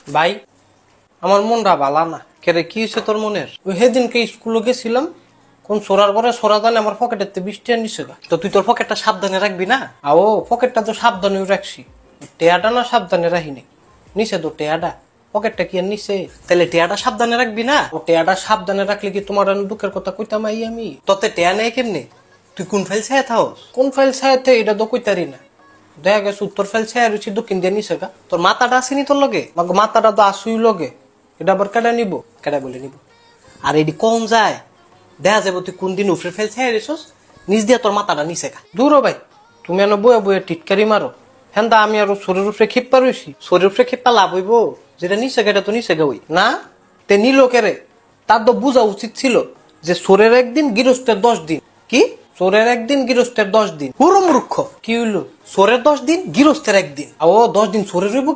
ভাই আমার মনটা ভালা না। কেরে কি হয়েছে তোর মনের? ওই সেদিনকে স্কুলে গেছিলাম, কোন সোরার পরে সোরা জানে আমার পকেটের 20 টাকা নিছে গা। তো তুই তোর পকেটটা সাবধানে রাখবি না? ও পকেটটা তো সাবধানে রাখছি, টেয়াটা না সাবধানে রাখিনি। নিচে তো টেয়াটা, পকেটটা কি আর নিচে? তাহলে টেয়াটা সাবধানে রাখবি না? ও টেয়াটা সাবধানে রাখলে কি তোমার দুঃখের কথা কইতাম আই আমি? তোতে টেয়া নেই কেমনে? তুই কোন ফাইল ছায়া থাও? কোন ফাইল ছায়া থে এটা তো কইতারি না। দেখা গেছে উত্তর ফাইল ছায়া রয়েছি দক্ষিণ দিয়ে নিছে গা। তোর মাথাটা আসেনি তোর লগে? মাথাটা তো আসুই লগে, এটা আবার কেডা নিব? কেডা বলে নিব? আর এটি কম যায়, দেখা যাবো তুই কোন দিন উফরে ফেল ছায়া রেছস, নিজ দিয়া তোর মাথাটা নিছে গা। দূর ভাই, তুমি এনে বয়ে বয়ে টিটকারি মারো। হ্যাঁ আমি আরো শরীর উপরে ক্ষিপ্পা রয়েছি, শরীর উপরে ক্ষিপ্পা লাভ হইব? যেটা নিচে গেটা তো নিচে গা হই না। তে নিল কেরে? তার তো বোঝা উচিত ছিল যে চোরের একদিন গৃহস্থের 10 দিন। কি চোরের একদিন গৃহস্থের 10 দিন? পুরো মূর্খ। কি হইলো? চোরের 10 দিন গৃহস্থের একদিন, ও 10 দিন চোরের হইব?